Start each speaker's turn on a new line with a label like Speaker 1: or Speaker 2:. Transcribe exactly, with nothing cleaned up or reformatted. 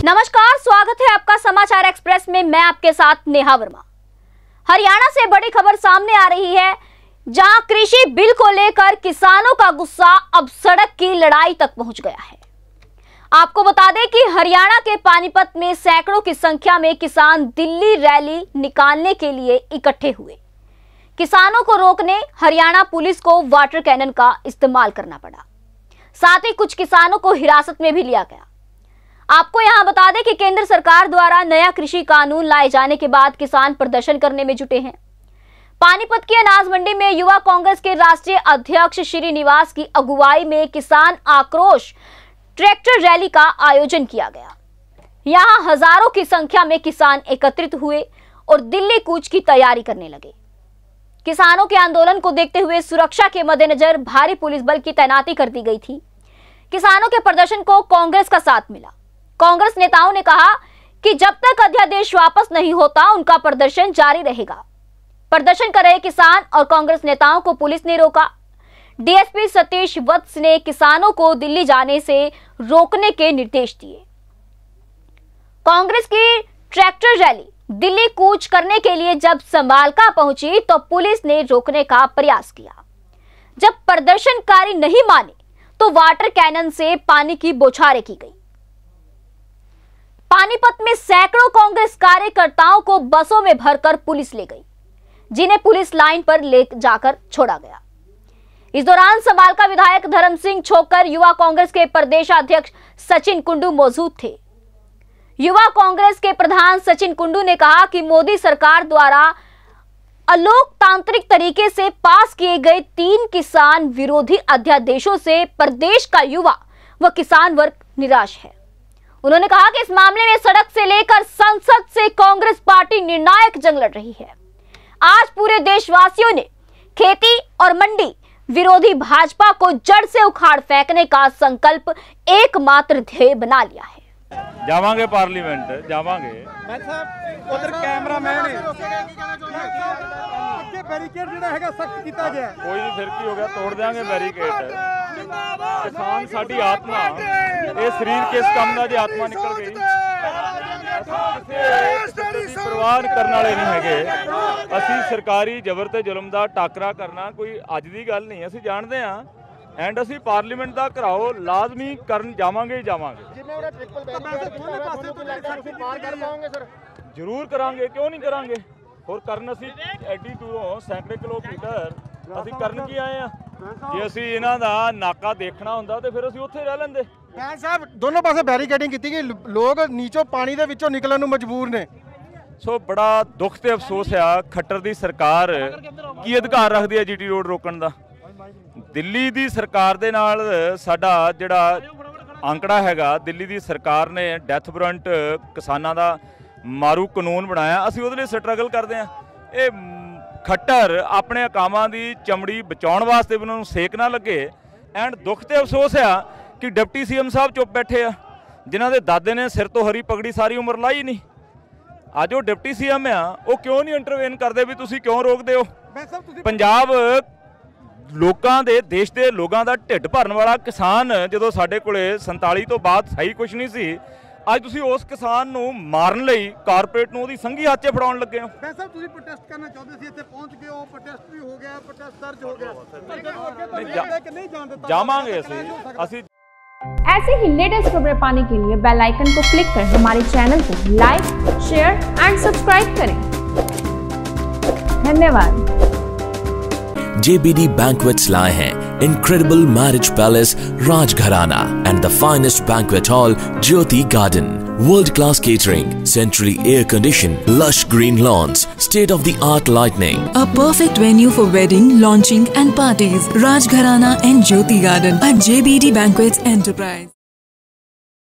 Speaker 1: नमस्कार, स्वागत है आपका समाचार एक्सप्रेस में। मैं आपके साथ नेहा वर्मा। हरियाणा से बड़ी खबर सामने आ रही है, जहां कृषि बिल को लेकर किसानों का गुस्सा अब सड़क की लड़ाई तक पहुंच गया है। आपको बता दें कि हरियाणा के पानीपत में सैकड़ों की संख्या में किसान दिल्ली रैली निकालने के लिए इकट्ठे हुए। किसानों को रोकने हरियाणा पुलिस को वाटर कैनन का इस्तेमाल करना पड़ा। साथ ही कुछ किसानों को हिरासत में भी लिया गया। आपको यहां बता दें कि केंद्र सरकार द्वारा नया कृषि कानून लाए जाने के बाद किसान प्रदर्शन करने में जुटे हैं। पानीपत की अनाज मंडी में युवा कांग्रेस के राष्ट्रीय अध्यक्ष श्रीनिवास की अगुवाई में किसान आक्रोश ट्रैक्टर रैली का आयोजन किया गया। यहां हजारों की संख्या में किसान एकत्रित हुए और दिल्ली कूच की तैयारी करने लगे। किसानों के आंदोलन को देखते हुए सुरक्षा के मद्देनजर भारी पुलिस बल की तैनाती कर दी गई थी। किसानों के प्रदर्शन को कांग्रेस का साथ मिला। कांग्रेस नेताओं ने कहा कि जब तक अध्यादेश वापस नहीं होता, उनका प्रदर्शन जारी रहेगा। प्रदर्शन कर रहे किसान और कांग्रेस नेताओं को पुलिस ने रोका। डीएसपी सतीश वत्स ने किसानों को दिल्ली जाने से रोकने के निर्देश दिए। कांग्रेस की ट्रैक्टर रैली दिल्ली कूच करने के लिए जब समालका पहुंची तो पुलिस ने रोकने का प्रयास किया। जब प्रदर्शनकारी नहीं माने तो वाटर कैनन से पानी की बौछारें की गई। पानीपत में सैकड़ों कांग्रेस कार्यकर्ताओं को बसों में भरकर पुलिस ले गई, जिन्हें पुलिस लाइन पर ले जाकर छोड़ा गया। इस दौरान समालका विधायक धर्म सिंह छोकर, युवा कांग्रेस के प्रदेशाध्यक्ष सचिन कुंडू मौजूद थे। युवा कांग्रेस के प्रधान सचिन कुंडू ने कहा कि मोदी सरकार द्वारा अलोकतांत्रिक तरीके से पास किए गए तीन किसान विरोधी अध्यादेशों से प्रदेश का युवा व किसान वर्ग निराश है। उन्होंने कहा कि इस मामले में सड़क से लेकर संसद से कांग्रेस पार्टी निर्णायक जंग लड़ रही है। आज पूरे देशवासियों ने खेती और मंडी विरोधी भाजपा को जड़ से उखाड़ फेंकने का संकल्प एकमात्र ध्येय बना लिया है।
Speaker 2: जावांगे पार्लियामेंट जावांगे।
Speaker 3: मैं साहब उधर कैमरामैन है ਅੱਗੇ बैरिकेड ਜਿਹੜਾ ਹੈਗਾ सख्त ਕੀਤਾ ਗਿਆ।
Speaker 2: कोई नहीं, फिर की हो गया, तोड़ देंगे बैरिकेड। किसान साडी आत्मा, ये शरीर किस काम ਦਾ ਜੇ आत्मा निकल गई। परवाह करने वाले नहीं हैगे। ਅਸੀਂ ਸਰਕਾਰੀ ਜ਼ਬਰ ਤੇ ਜ਼ੁਲਮ ਦਾ ਟਾਕਰਾ ਕਰਨਾ ਕੋਈ ਅੱਜ ਦੀ ਗੱਲ ਨਹੀਂ। ਅਸੀਂ ਜਾਣਦੇ ਹਾਂ एंड ਅਸੀਂ पार्लीमेंट का घराओ लाजमी करन जावांगे ही जावांगे। जरूर करांगे, क्यों नहीं करांगे। और करन ਅਸੀਂ ਐਡੀ ਦੂਰੋਂ सैकड़े किलोमीटर ਅਸੀਂ ਕਰਨ ਕੀ ਆਏ ਆ। ਜੇ ਅਸੀਂ ਇਹਨਾਂ ਦਾ ਨਾਕਾ ਦੇਖਣਾ ਹੁੰਦਾ ਤੇ ਫਿਰ ਅਸੀਂ ਉੱਥੇ ਰਹਿ ਲੈਂਦੇ।
Speaker 3: ਮੈਂ ਸਾਹਿਬ ਦੋਨੋਂ ਪਾਸੇ ਬੈਰੀਕੇਡਿੰਗ ਕੀਤੀ ਕਿ ਲੋਕ ਨੀਚੋਂ ਪਾਣੀ ਦੇ ਵਿੱਚੋਂ ਨਿਕਲਣ ਨੂੰ ਮਜਬੂਰ ਨੇ।
Speaker 2: ਸੋ ਬੜਾ ਦੁੱਖ ਤੇ ਅਫਸੋਸ ਆ, ਖੱਟਰ ਦੀ ਸਰਕਾਰ ਕੀ ਅਧਿਕਾਰ ਰੱਖਦੀ ਹੈ ਜੀਟੀ ਰੋਡ ਰੋਕਣ ਦਾ। ਦਿੱਲੀ ਦੀ ਸਰਕਾਰ ਦੇ ਨਾਲ ਸਾਡਾ ਜਿਹੜਾ ਅੰਕੜਾ ਹੈਗਾ, ਦਿੱਲੀ ਦੀ ਸਰਕਾਰ ਨੇ ਡੈਥ ਵਾਰੰਟ ਕਿਸਾਨਾਂ ਦਾ ਮਾਰੂ ਕਾਨੂੰਨ ਬਣਾਇਆ। ਅਸੀਂ ਉਹਦੇ ਲਈ ਸਟਰਗਲ ਕਰਦੇ ਹਾਂ। ਇਹ ਖੱਟਰ ਆਪਣੇ ਕਾਮਾਂ ਦੀ ਚਮੜੀ ਬਚਾਉਣ ਵਾਸਤੇ ਵੀ ਉਹਨਾਂ ਨੂੰ ਸੇਕ ਨਾ ਲੱਗੇ। ਐਂਡ ਦੁੱਖ ਤੇ ਅਫਸੋਸ ਆ ਕਿ ਡਿਪਟੀ ਸੀਐਮ ਸਾਹਿਬ ਚੁੱਪ ਬੈਠੇ ਆ, ਜਿਨ੍ਹਾਂ ਦੇ ਦਾਦੇ ਨੇ ਸਿਰ ਤੋਂ ਹਰੀ ਪਗੜੀ ਸਾਰੀ ਉਮਰ ਲਾਈ ਨਹੀਂ। ਅੱਜ ਉਹ ਡਿਪਟੀ ਸੀਐਮ ਆ, ਉਹ ਕਿਉਂ ਨਹੀਂ ਇੰਟਰਵੇਨ ਕਰਦੇ ਵੀ ਤੁਸੀਂ ਕਿਉਂ ਰੋਕਦੇ ਹੋ। ਪੰਜਾਬ ਲੋਕਾਂ ਦੇ ਦੇਸ਼ ਦੇ ਲੋਕਾਂ ਦਾ ਢਿੱਡ ਭਰਨ ਵਾਲਾ ਕਿਸਾਨ ਜਦੋਂ ਸਾਡੇ ਕੋਲੇ ਸੰਤਾਲੀ ਤੋਂ ਬਾਅਦ ਸਹੀ ਕੁਝ ਨਹੀਂ ਸੀ, ਅੱਜ ਤੁਸੀਂ ਉਸ ਕਿਸਾਨ ਨੂੰ ਮਾਰਨ ਲਈ ਕਾਰਪੋਰੇਟ ਨੂੰ ਉਹਦੀ ਸੰਘੀ ਹੱਥ 'ਚ ਫੜਾਉਣ ਲੱਗੇ ਹੋ।
Speaker 3: ਮੈਂ ਸਾਹਿਬ ਤੁਸੀਂ ਪ੍ਰੋਟੈਸਟ ਕਰਨਾ ਚਾਹੁੰਦੇ ਸੀ, ਇੱਥੇ ਪਹੁੰਚ ਗਏ ਹੋ, ਪ੍ਰੋਟੈਸਟ ਵੀ ਹੋ ਗਿਆ, ਪ੍ਰੋਟੈਸਟ ਦਰਜ ਹੋ ਗਿਆ।
Speaker 2: ਜਾਵਾਂਗੇ ਅਸੀਂ ਅਸੀਂ
Speaker 4: ऐसे ही लेटेस्ट खबरें पाने के लिए बेल आइकन को क्लिक कर हमारे चैनल को लाइक, शेयर एंड सब्सक्राइब करें। धन्यवाद।
Speaker 5: J B D Banquets लाए हैं incredible marriage palace Rajgharana and the finest banquet hall Jyoti Garden. World-class catering, centrally air-conditioned, lush green lawns, state-of-the-art lighting.
Speaker 6: A perfect venue for wedding, launching and parties. Rajgharana and Jyoti Garden at J B D Banquets Enterprise.